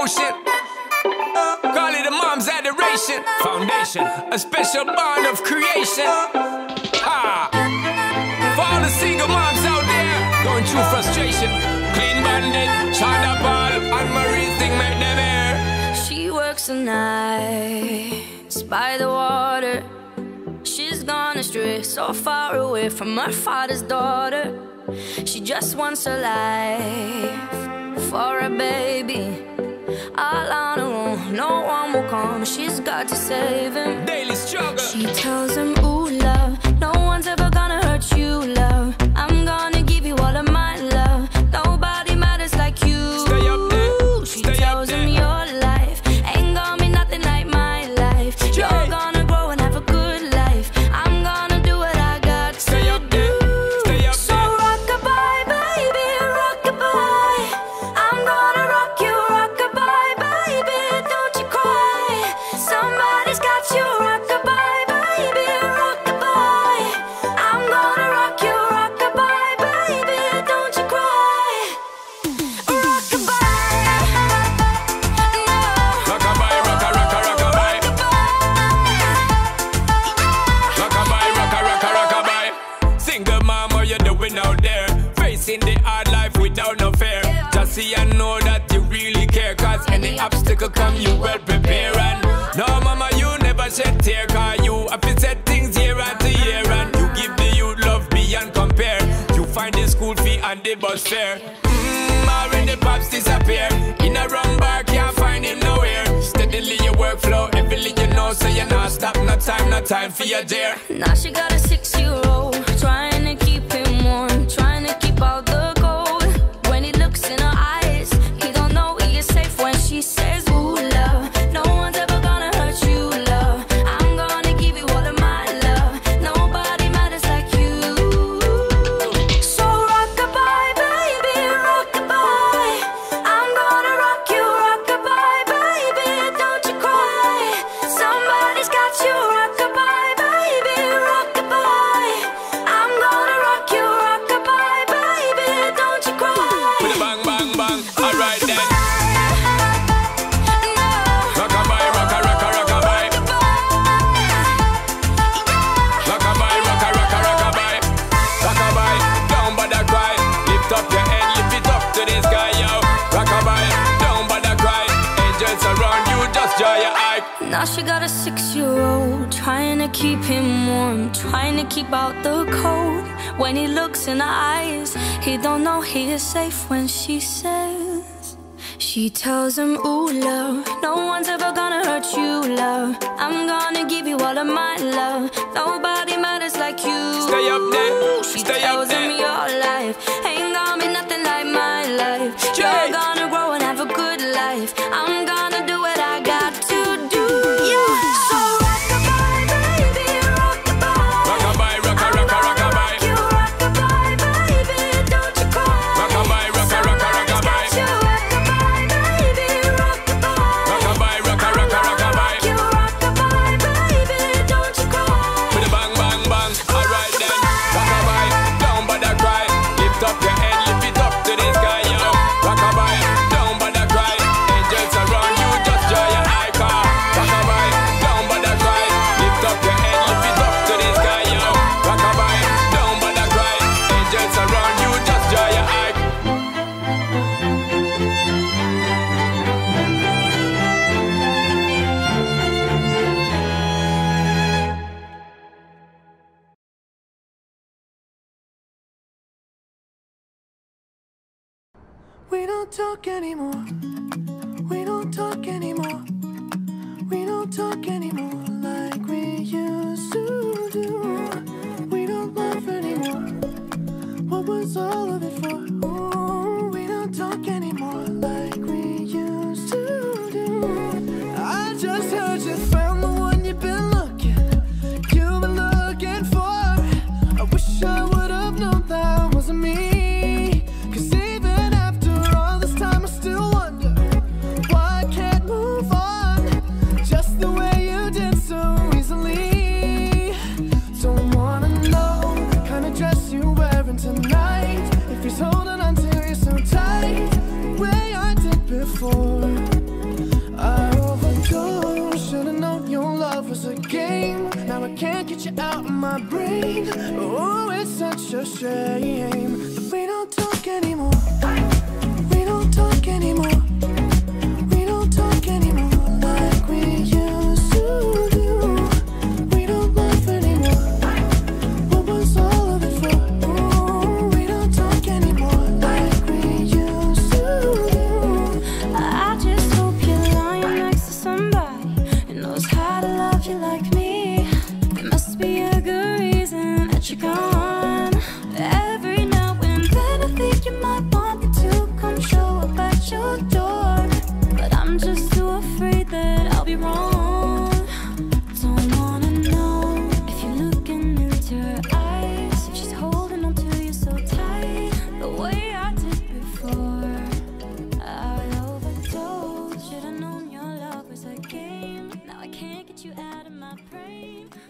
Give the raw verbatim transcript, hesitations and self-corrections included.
emotion. Call it a mom's adoration. Foundation, a special bond of creation. Ha! For all the single moms out there going through frustration. Clean Bandit, China Ball, and Marie thing make them air. She works the nights by the water. She's gone astray, so far away from her father's daughter. She just wants a life for a baby. All on her own, no one will come. She's got to save him. Daily struggle. She tells him, ooh, love, no one's ever gonna hurt you, love. I'm gonna give you all of my love. Nobody matters like you. Stay up there. She Stay tells up there. him your life ain't gonna be nothing like my life. Jay. You're gonna grow and have a good life. I'm gonna do what I got Stay to up there. do. Stay up So there. rock-a-bye, baby, rock-a-bye. I'm gonna rock you, rock-a-bye, baby, don't you cry. Somebody's got you, rock-a-bye, baby, rock-a-bye. I'm gonna rock you, rock-a-bye, baby, don't you cry. Rock-a-bye, no. Rock-a-bye, rocka, rocka, rock-a-bye. Rock-a-bye, rocka, rocka, rock-a-bye. Single mom, what you doing out there? Facing the hard life without no fear. Just see and know that you really care. Cause any obstacle come, you well prepare. And no, mama, you never shed tear. Cause you have to set things year after year. And you give the youth love beyond compare. You find the school fee and the bus fare. Mmm, already pops disappear. In a wrong bar, can't find him nowhere. Steadily your workflow, everything you know. So you not stop, no time, no time for your dear. Now she got a six-year-old, trying to keep him warm, trying to keep out the cold. When he looks in her eyes, he don't know he is safe when she says, ooh, love, no one's ever gonna hurt you, love. I'm gonna give you all of my love. Nobody matters like you. So rock-a-bye, baby, rock-a-bye. I'm gonna rock you, rock-a-bye, baby, don't you cry. Somebody's got you, rock-a-bye, baby, rock-a-bye. I'm gonna rock you, rock-a-bye, baby, don't you cry. With a bang, bang, bang. Alright then. No. Rock-a-bye, rocka, rocka, rock-a-bye. Rock-a-bye, rocka, rocka, rock-a-bye. Rock-a-bye, don't bother cry. Lift up your head, lift it up to the sky, yo. Rock-a-bye, don't bother cry. Angels around you, just draw your eye. Now she got a six-year-old, trying to keep him warm, trying to keep out the cold. When he looks in her eyes, he don't know he is safe when she says. She tells him, ooh, love, no one's ever gonna hurt you, love. I'm gonna give you all of my love. Nobody matters like you. Stay up there, She stay tells up there. him your life ain't gonna be nothing like my life. Jay. You're gonna grow and have a good life. I'm gonna do what I got to do. Yeah. So rock-a-bye, baby, rock-a-bye. Rock-a-bye, rocka, rocka, rock-a-bye. You rock-a-bye, baby, don't you cry. Rock-a-bye, rocka, rocka, rock-a-bye. You rock-a-bye, baby, rock-a-bye. Rock-a-bye, rocka, rocka, rock-a-bye. You rock-a-bye, baby, don't you cry. With a bang, bang, bang. Alright then. Rock-a-bye, don't bother cry. Lift up your head, lift it up to the sky, yo. Rock-a-bye, don't bother cry. Angels around you, just draw your eye car. Rock-a-bye, don't bother cry. Lift up your head, lift it up to the sky, yo. Rock-a-bye, don't bother cry. Angels around you, just draw your eye. We don't talk anymore. We don't talk anymore. We don't talk anymore like we used to do. We don't laugh anymore. What was all of it for? Ooh, we don't talk anymore like we used to do. I just heard you found the one you've been looking, you've been looking for. I wish I would have known that wasn't me. Tonight, if he's holding my brain. Oh, it's such a shame that we don't talk anymore. We don't talk anymore. We don't talk anymore like we used to do. We don't laugh anymore. What was all of it for? Oh, we don't talk anymore like we used to do. I just hope you're lying next to somebody who knows how to love you like me. There must be a good reason that you're gone. Every now and then I think you might want me to come show up at your door, but I'm just too afraid that I'll be wrong. Don't wanna know if you're looking into her eyes, if she's holding on to you so tight, the way I did before. I overdosed, should've known your love was a game. Now I can't get you out of my brain.